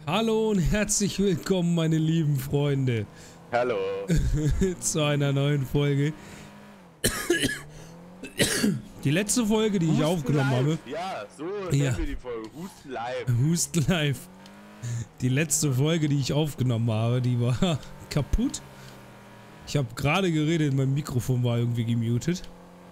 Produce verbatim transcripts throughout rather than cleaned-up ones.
Hallo und herzlich willkommen, meine lieben Freunde. Hallo. Zu einer neuen Folge. Die letzte Folge, die Husten ich aufgenommen live. habe. Ja, so Ja. nennen wir die Folge. Husten live. Husten live. Die letzte Folge, die ich aufgenommen habe, die war kaputt. Ich habe gerade geredet, mein Mikrofon war irgendwie gemutet.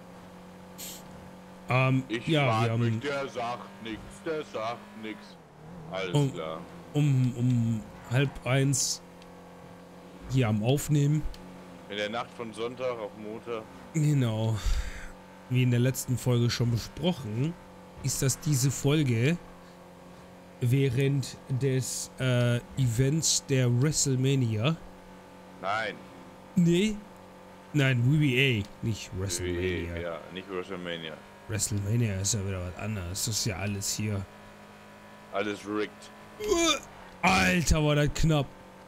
Ähm, Ich ja, frag wir haben mich, der sagt nix, der sagt nix. Alles um, klar. um, um halb eins hier am Aufnehmen. In der Nacht von Sonntag auf Montag. Genau. Wie in der letzten Folge schon besprochen, ist das diese Folge während des äh, Events der WrestleMania. Nein. Nee. Nein, W W A, nicht W W WrestleMania. E, ja, nicht WrestleMania. WrestleMania ist ja wieder was anderes. Das ist ja alles hier. Alles rigged. Alter, war das knapp.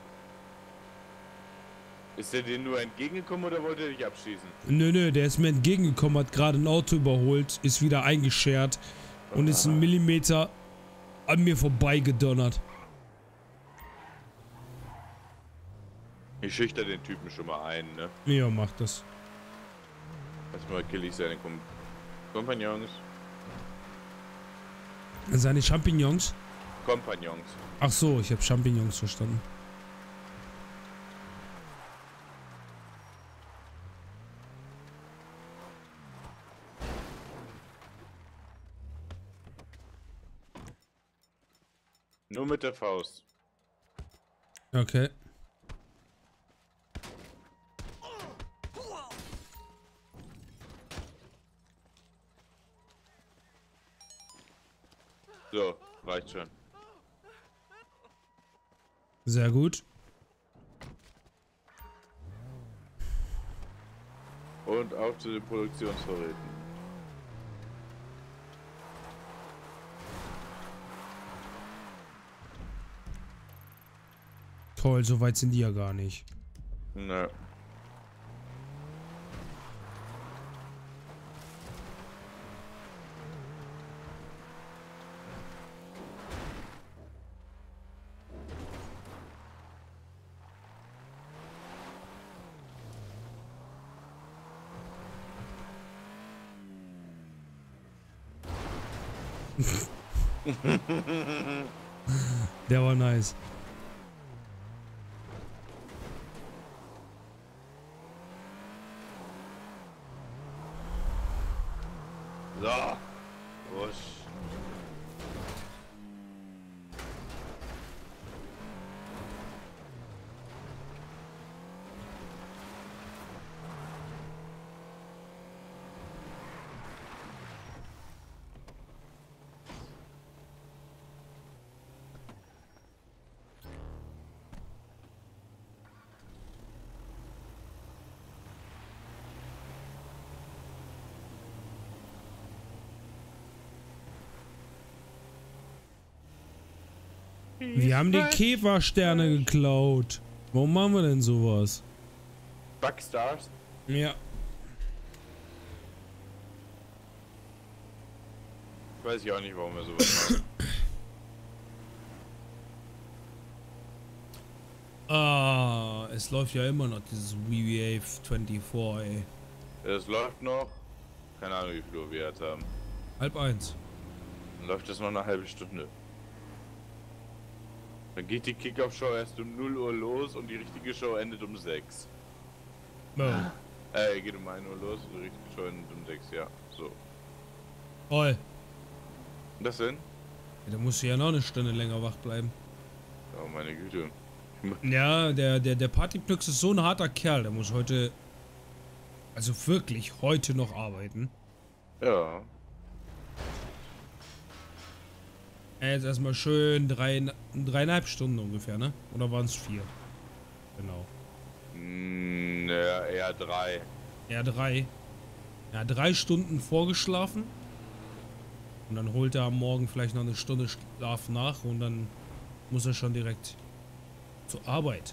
Ist der dir nur entgegengekommen oder wollte er dich abschießen? Nö, nö, der ist mir entgegengekommen, hat gerade ein Auto überholt, ist wieder eingeschert und ist ein Millimeter an mir vorbeigedonnert. Ich schüchter den Typen schon mal ein, ne? Ja, macht das. Erstmal kill ich seine Kom Kompagnons. Seine Champignons? Kompagnons. Ach so, ich habe Champignons verstanden. Nur mit der Faust. Okay. So, reicht schon. Sehr gut. Und auf zu den Produktionsvorräten. Toll, so weit sind die ja gar nicht. Na. Der war nice. So. Wusch. Wir haben die Käfersterne geklaut. Warum machen wir denn sowas? Bugstars? Ja. Weiß ich auch nicht, warum wir sowas machen. Ah, es läuft ja immer noch dieses W W A vierundzwanzig, ey. Es läuft noch. Keine Ahnung, wie viel Uhr wir jetzt haben. Halb eins. Dann läuft das noch eine halbe Stunde. Dann geht die Kickoff-Show erst um null Uhr los und die richtige Show endet um sechs. Oh. Äh, geht um ein Uhr los und die richtige Show endet um sechs, ja. So. Toll. Was denn? Ja, da musst du ja noch eine Stunde länger wach bleiben. Oh, meine Güte. Ja, der, der, der Partypnix ist so ein harter Kerl. Der muss heute, also wirklich heute noch arbeiten. Ja. Er jetzt erstmal schön drei, dreieinhalb Stunden ungefähr, ne? Oder waren es vier? Genau. Mm, ja, eher drei. Ja, drei. Ja, drei Stunden vorgeschlafen. Und dann holt er am Morgen vielleicht noch eine Stunde Schlaf nach und dann muss er schon direkt zur Arbeit.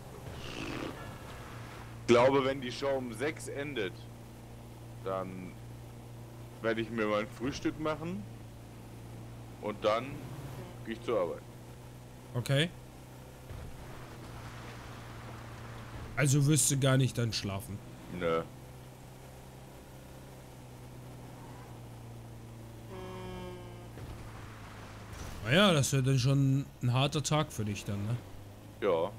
Ich glaube, wenn die Show um sechs endet, dann werde ich mir mein Frühstück machen und dann gehe ich zur Arbeit. Okay. Also wirst du gar nicht dann schlafen. Nö. Naja, das wäre dann schon ein harter Tag für dich dann, ne? Ja.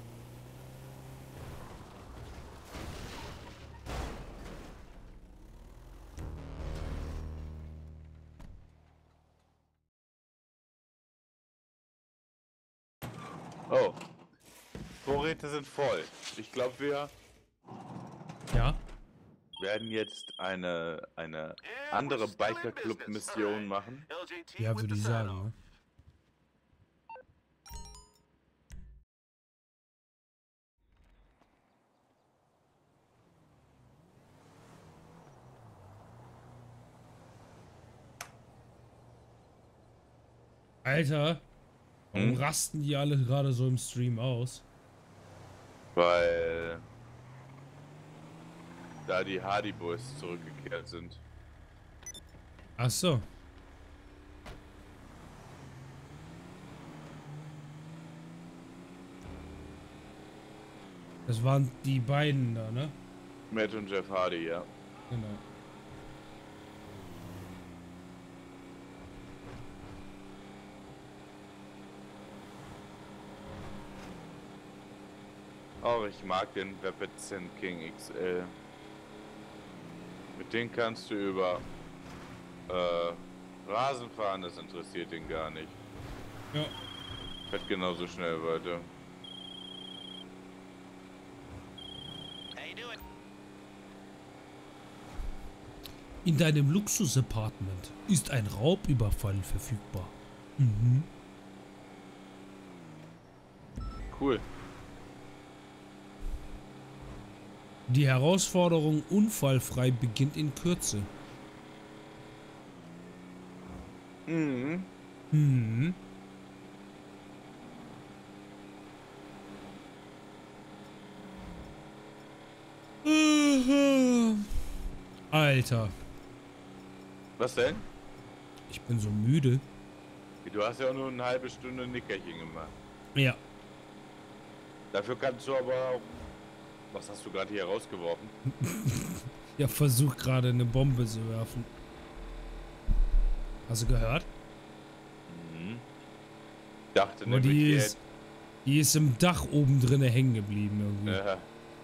Oh. Vorräte sind voll. Ich glaube, wir Ja. werden jetzt eine, eine andere Biker-Club-Mission machen. Ja, würde ich sagen, ne? Alter, warum Hm? rasten die alle gerade so im Stream aus? Weil da die Hardy Boys zurückgekehrt sind. Ach so. Das waren die beiden da, ne? Matt und Jeff Hardy, ja. Genau. Auch ich mag den Vapid Zen King X L. Mit dem kannst du über äh, Rasen fahren, das interessiert ihn gar nicht. Ja. Fährt genauso schnell weiter. In deinem Luxus-Apartment ist ein Raubüberfall verfügbar. Mhm. Cool. Die Herausforderung unfallfrei beginnt in Kürze. Mhm. Mhm. Alter, Was denn? ich bin so müde. Du hast ja auch nur eine halbe Stunde Nickerchen gemacht. Ja. Dafür kannst du aber auch... Was hast du gerade hier rausgeworfen? Ich hab versucht gerade eine Bombe zu werfen. Hast du gehört? Mhm. Dachte Aber nämlich, die die ist, die ist im Dach oben drinne hängen geblieben irgendwie. hätt-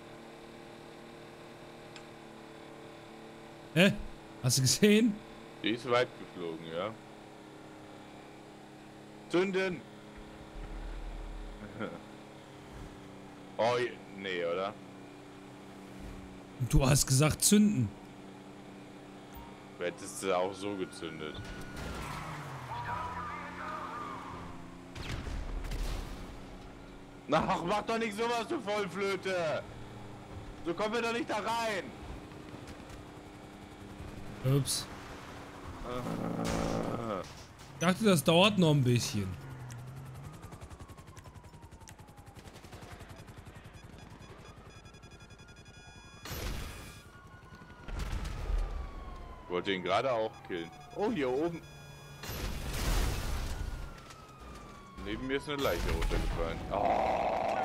Ja, Hä? Hast du gesehen? die ist weit geflogen, ja. Zünden! Oh, je- nee, oder? Du hast gesagt zünden. Du hättest sie auch so gezündet. Ach, mach doch nicht sowas, du Vollflöte! So kommen wir doch nicht da rein! Ups. Ich dachte, das dauert noch ein bisschen. Ich wollte ihn gerade auch killen. Oh, hier oben. Neben mir ist eine Leiche runtergefallen. Oh.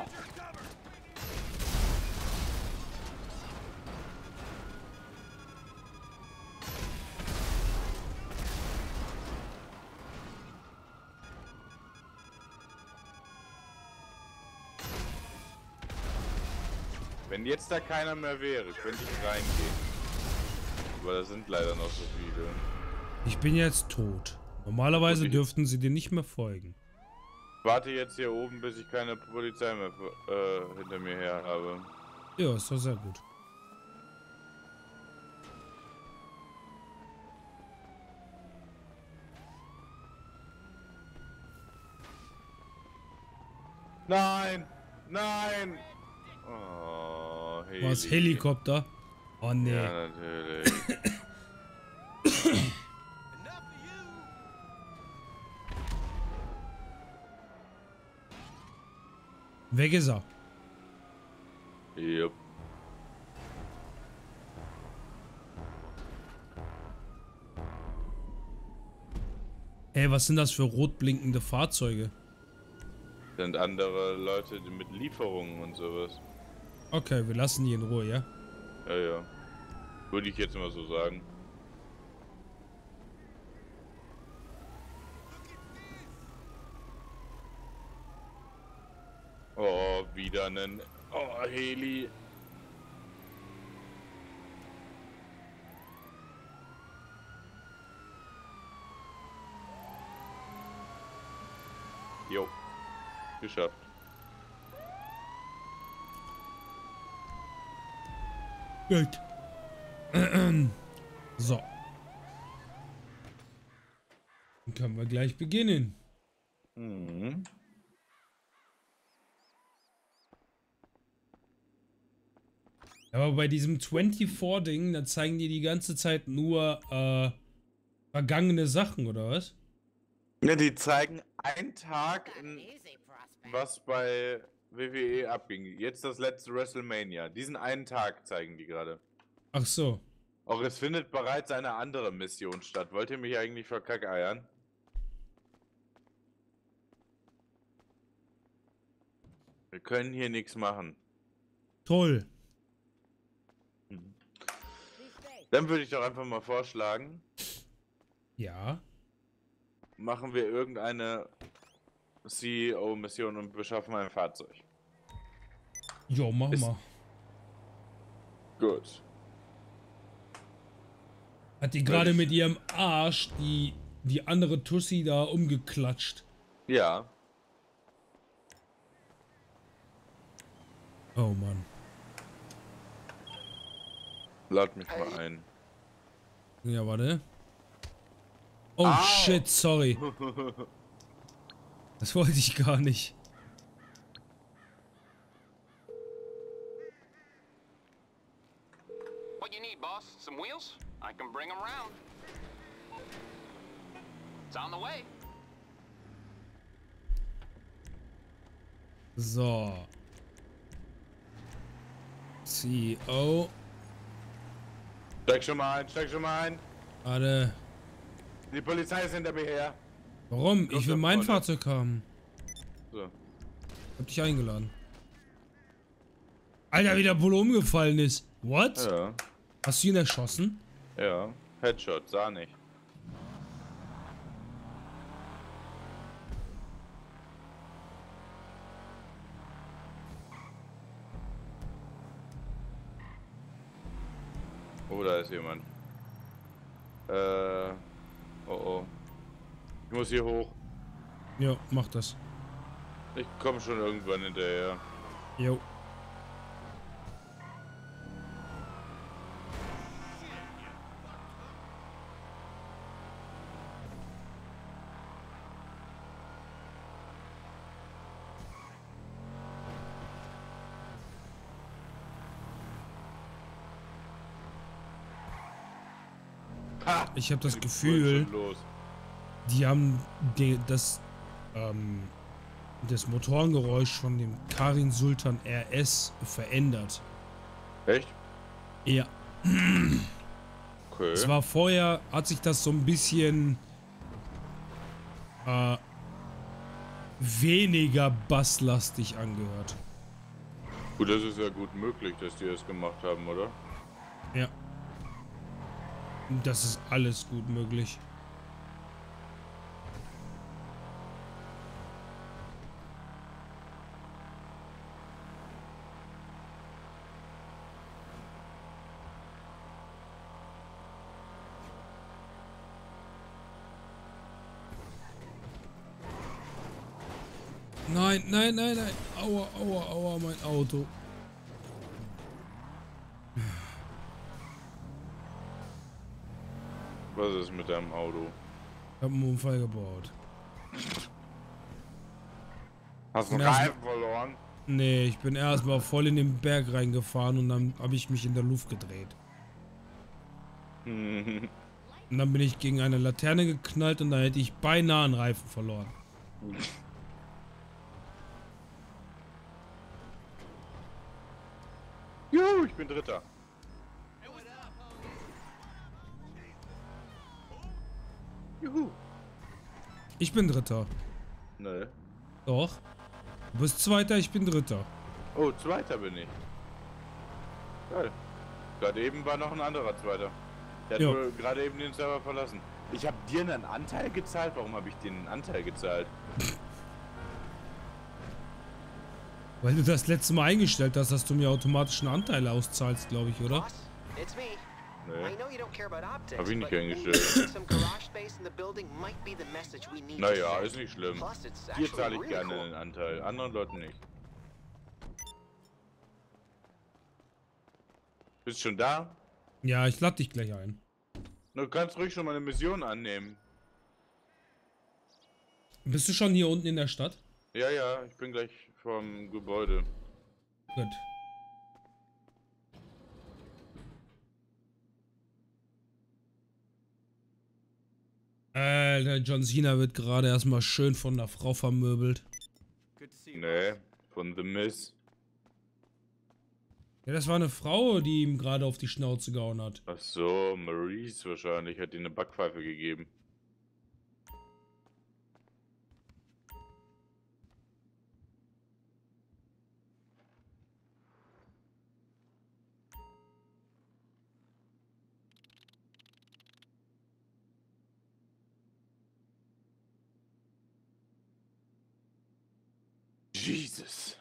Wenn jetzt da keiner mehr wäre, könnte ich reingehen. Aber da sind leider noch so viele. Ich bin jetzt tot. Normalerweise Gut, ich- dürften sie dir nicht mehr folgen. Warte jetzt hier oben, bis ich keine Polizei mehr äh, hinter mir her habe. Ja, ist doch sehr gut. Nein! Nein! Oh, Heli. Was, Helikopter? Oh nee. Ja, natürlich. Weg ist er. Jupp. Ey, was sind das für rot blinkende Fahrzeuge? Sind andere Leute mit Lieferungen und sowas. Okay, wir lassen die in Ruhe, ja? Ja, ja. Würde ich jetzt mal so sagen. Oh, wieder einen... Oh, Heli. Jo. Geschafft. Gut. So. Dann können wir gleich beginnen. Mhm. Aber bei diesem vierundzwanzig-Ding, da zeigen die die ganze Zeit nur äh, vergangene Sachen, oder was? Ja, die zeigen einen Tag, in, was bei W W E abging. Jetzt das letzte WrestleMania. Diesen einen Tag zeigen die gerade. Ach so. Auch es findet bereits eine andere Mission statt. Wollt ihr mich eigentlich verkackeiern? Wir können hier nichts machen. Toll. Dann würde ich doch einfach mal vorschlagen, Ja. machen wir irgendeine C E O-Mission und beschaffen ein Fahrzeug. Jo, mach Ist- mal. Gut. Hat die gerade ich- mit ihrem Arsch die, die andere Tussi da umgeklatscht. Ja. Oh Mann. Lad mich mal ein. Ja, warte. Oh Au. shit, sorry. Das wollte ich gar nicht. What you need, boss? Some wheels? I can bring them round. It's on the way. So. C E O. Steig schon mal ein, steig schon mal ein. Warte. Die Polizei ist hinter mir her. Warum? Kommt Ich will da mein vorne. Fahrzeug haben. So. Hab dich eingeladen. Alter, wie der Bulle umgefallen ist. What? Ja. Hast du ihn erschossen? Ja. Headshot, sah nicht. Oh, da ist jemand. Äh. Oh oh. Ich muss hier hoch. Jo, mach das. Ich komme schon irgendwann hinterher. Jo. Ha! Ich habe das Die Gefühl, Bullen sind los. die haben die, das, ähm, das Motorengeräusch von dem Karin Sultan R S verändert. Echt? Ja. Okay. Es war vorher, hat sich das so ein bisschen äh, weniger basslastig angehört. Gut, das ist ja gut möglich, dass die das gemacht haben, oder? Ja. Das ist alles gut möglich. Nein, nein, nein, nein. Aua, aua, aua, mein Auto. Was ist mit deinem Auto? Ich hab einen Unfall gebaut. Hast du einen Ja, Reifen verloren? Nee, ich bin erstmal voll in den Berg reingefahren und dann habe ich mich in der Luft gedreht. Und dann bin ich gegen eine Laterne geknallt und da hätte ich beinahe einen Reifen verloren. Juhu, ich bin Dritter. Juhu. Ich bin Dritter. Ne. Doch. Du bist Zweiter, ich bin Dritter. Oh, Zweiter bin ich. Geil. Gerade eben war noch ein anderer Zweiter. Der hat Jo. wohl gerade eben den Server verlassen. Ich habe dir einen Anteil gezahlt? Warum habe ich dir einen Anteil gezahlt? Weil du das letzte Mal eingestellt hast, dass du mir automatisch einen Anteil auszahlst, glaube ich, oder? Boss, it's me. Nee. I know you don't care about optics, Hab ich nicht but eingestellt. some garage space in the building might be the message we need to Naja, send. ist nicht schlimm. Plus, it's Dir actually zahle ich really gerne cool. einen Anteil, anderen Leuten nicht. Bist schon da? Ja, ich lade dich gleich ein. Du kannst ruhig schon mal eine Mission annehmen. Bist du schon hier unten in der Stadt? Ja, ja, ich bin gleich vom Gebäude. Gut. Alter, John Cena wird gerade erstmal schön von der Frau vermöbelt. Nee, von The Miz. Ja, das war eine Frau, die ihm gerade auf die Schnauze gehauen hat. Ach so, Maurice wahrscheinlich hat ihm eine Backpfeife gegeben. Jesus.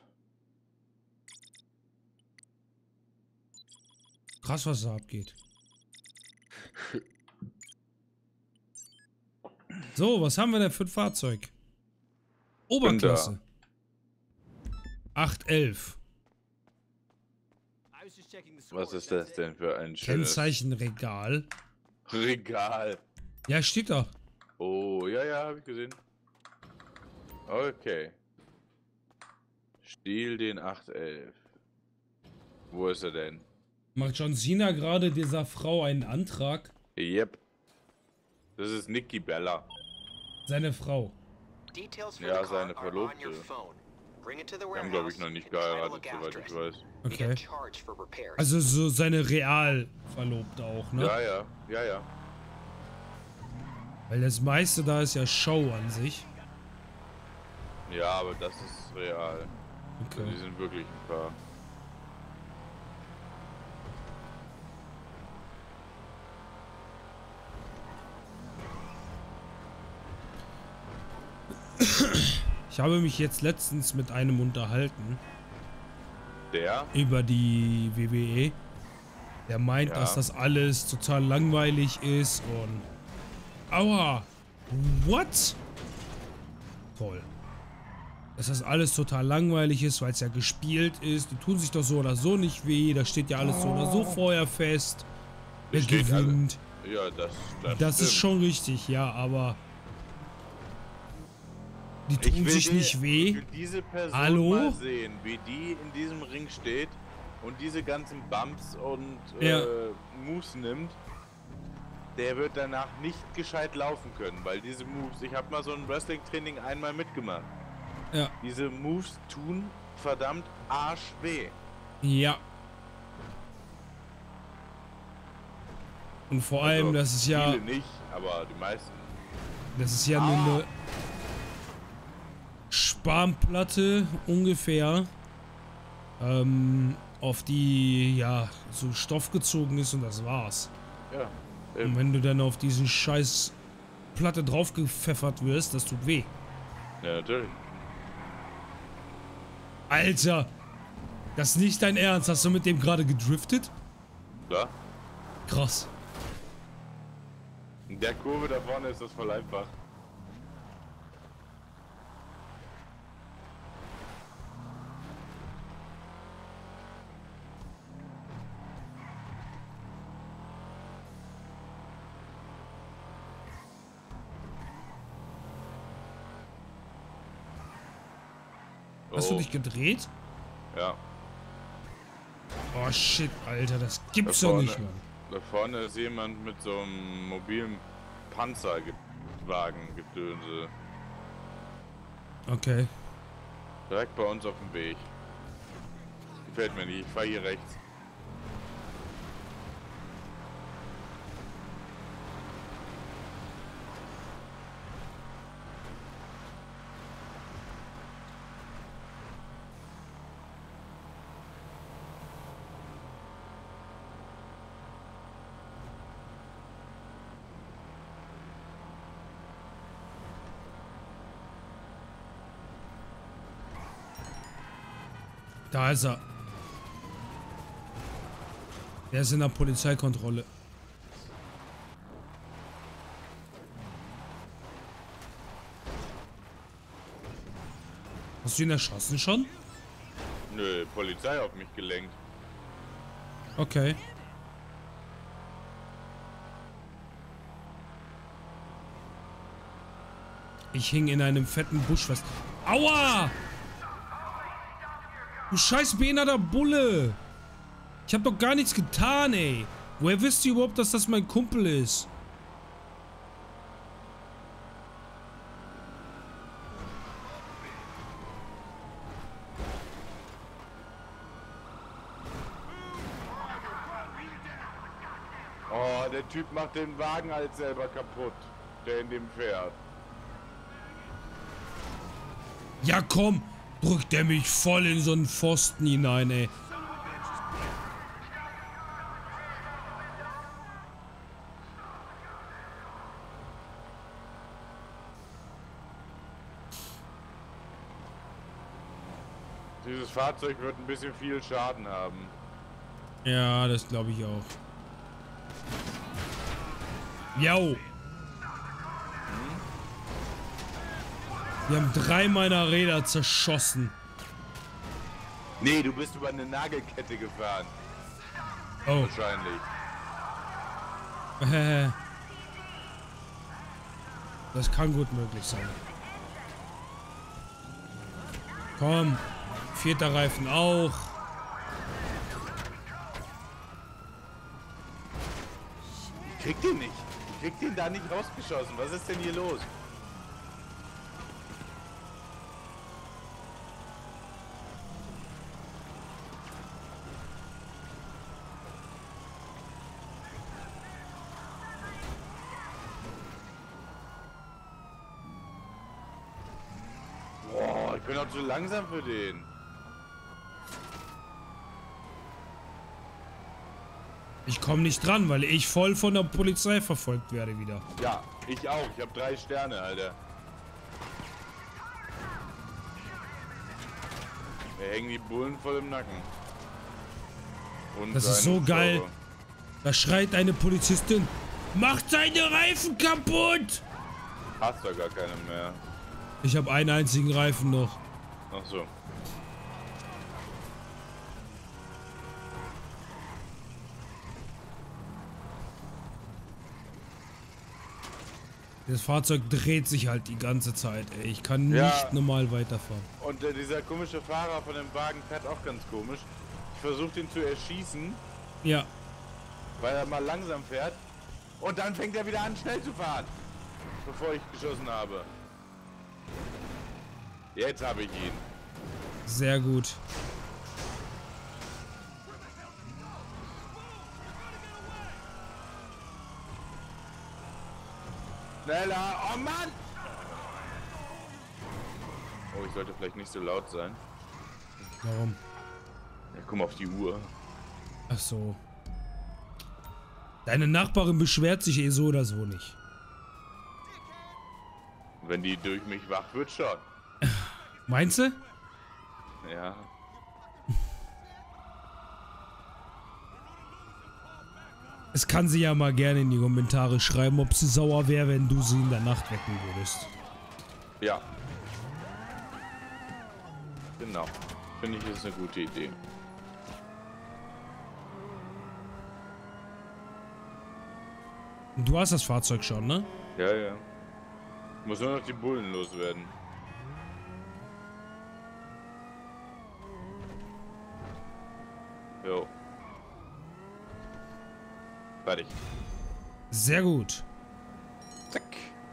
Krass, was da abgeht. So, was haben wir denn für ein Fahrzeug? Oberklasse. acht elf. Was ist das denn für ein schönes Kennzeichenregal. Regal? Ja, steht da. Oh, ja, ja, habe ich gesehen. Okay. Stiehl den acht elf. Wo ist er denn? Macht John Cena gerade dieser Frau einen Antrag? Yep. Das ist Nikki Bella. Seine Frau. Details for Ja, the car seine are on your Verlobte. phone. Bring it to the Wir haben, glaube warehouse. ich, noch nicht and try to geheiratet, look soweit after ich it. weiß. You Okay. get charged for repairs. Also so seine real Verlobte auch, ne? Ja, ja, ja, ja. Weil das meiste da ist ja Show an sich. Ja, aber das ist real. Okay. Die sind wirklich ein paar. Ich habe mich jetzt letztens mit einem unterhalten Der? über die W W E. Der meint, Ja. dass das alles total langweilig ist und... Aua! What? Toll. Dass das alles total langweilig ist, weil es ja gespielt ist. Die tun sich doch so oder so nicht weh. Da steht ja alles so oder so vorher fest. Wer Das steht gewinnt. Ja, das, das, Das ist stimmt. schon richtig, ja, aber... Die Ich tun will sich die- nicht Ich weh. will diese Person Hallo? mal sehen, wie die in diesem Ring steht und diese ganzen Bumps und Ja. äh, Moves nimmt. Der wird danach nicht gescheit laufen können, weil diese Moves, ich habe mal so ein Wrestling-Training einmal mitgemacht. Ja. Diese Moves tun verdammt arschweh. Ja. Und vor allem, Also, das ist ja... Viele nicht, aber die meisten. Das ist ja nur Ah. eine Spanplatte ungefähr, ähm, auf die ja so Stoff gezogen ist und das war's. Ja. Und Eben. wenn du dann auf diesen scheiß Platte draufgepfeffert wirst, das tut weh. Ja, natürlich. Alter! Das ist nicht dein Ernst. Hast du mit dem gerade gedriftet? Klar. Krass. In der Kurve da vorne ist das voll einfach. Hast du Oh, dich gedreht? Ja. Oh shit, Alter, das gibt's Da doch vorne. nicht, Mann. Da vorne ist jemand mit so einem mobilen Panzerwagen gedönse. Okay. Direkt bei uns auf dem Weg. Gefällt mir nicht, ich fahr hier rechts. Da ist er. Der ist in der Polizeikontrolle. Hast du ihn erschossen schon? Nö, Polizei auf mich gelenkt. Okay. Ich hing in einem fetten Busch fest. Aua! Du scheiß behinderter Bulle! Ich hab doch gar nichts getan, ey. Woher wisst ihr überhaupt, dass das mein Kumpel ist? Oh, der Typ macht den Wagen halt selber kaputt, der in dem fährt. Ja komm, drückt der mich voll in so einen Pfosten hinein, ey. Dieses Fahrzeug wird ein bisschen viel Schaden haben. Ja, das glaube ich auch. Jau. Wir haben drei meiner Räder zerschossen. Nee, du bist über eine Nagelkette gefahren. Oh. Wahrscheinlich. Äh. Das kann gut möglich sein. Komm. Vierter Reifen auch. Ich krieg den nicht. Ich krieg den da nicht rausgeschossen. Was ist denn hier los? Boah, ich bin auch zu langsam für den. Ich komme nicht dran, weil ich voll von der Polizei verfolgt werde wieder. Ja, ich auch. Ich habe drei Sterne, Alter. Wir hängen die Bullen voll im Nacken. Und Das ist so seine geil. Schraube. Da schreit eine Polizistin. Macht seine Reifen kaputt! Hast du gar keine mehr. Ich habe einen einzigen Reifen noch. Ach so. Das Fahrzeug dreht sich halt die ganze Zeit, ey. Ich kann nicht Ja. normal weiterfahren. Und äh, dieser komische Fahrer von dem Wagen fährt auch ganz komisch. Ich versuche den zu erschießen, Ja. weil er mal langsam fährt. Und dann fängt er wieder an, schnell zu fahren. Bevor ich geschossen habe. Jetzt habe ich ihn. Sehr gut. Schneller! Oh Mann! Oh, ich sollte vielleicht nicht so laut sein. Warum? Ja, guck mal auf die Uhr. Ach so. Deine Nachbarin beschwert sich eh so oder so nicht. Wenn die durch mich wach wird, schon. Meinst du? Ja. Es kann sie ja mal gerne in die Kommentare schreiben, ob sie sauer wäre, wenn du sie in der Nacht wecken würdest. Ja. Genau. Finde ich, ist eine gute Idee. Du hast das Fahrzeug schon, ne? Ja, ja. Muss nur noch die Bullen loswerden. Jo. Fertig. Sehr gut. Zack.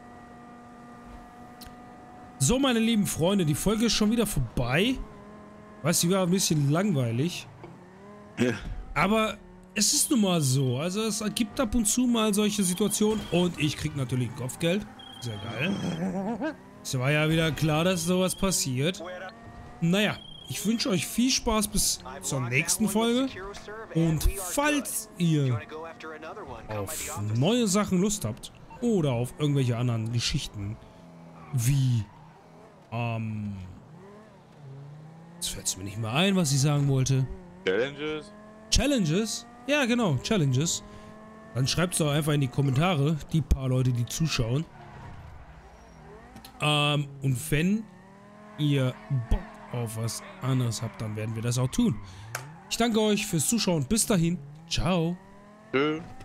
So, meine lieben Freunde, die Folge ist schon wieder vorbei. Weißt du, die war ein bisschen langweilig. Ja. Aber es ist nun mal so. Also es gibt ab und zu mal solche Situationen. Und ich krieg natürlich ein Kopfgeld. Sehr geil. Es war ja wieder klar, dass sowas passiert. Naja, ich wünsche euch viel Spaß bis zur nächsten Folge. Und falls ihr auf neue Sachen Lust habt oder auf irgendwelche anderen Geschichten wie ähm, Jetzt fällt es mir nicht mehr ein, was ich sagen wollte. Challenges? Challenges? Ja, genau, Challenges. Dann schreibt es doch einfach in die Kommentare, die paar Leute, die zuschauen. Ähm, und wenn ihr Bock auf was anderes habt, dann werden wir das auch tun. Ich danke euch fürs Zuschauen. Bis dahin. Ciao. Tschö.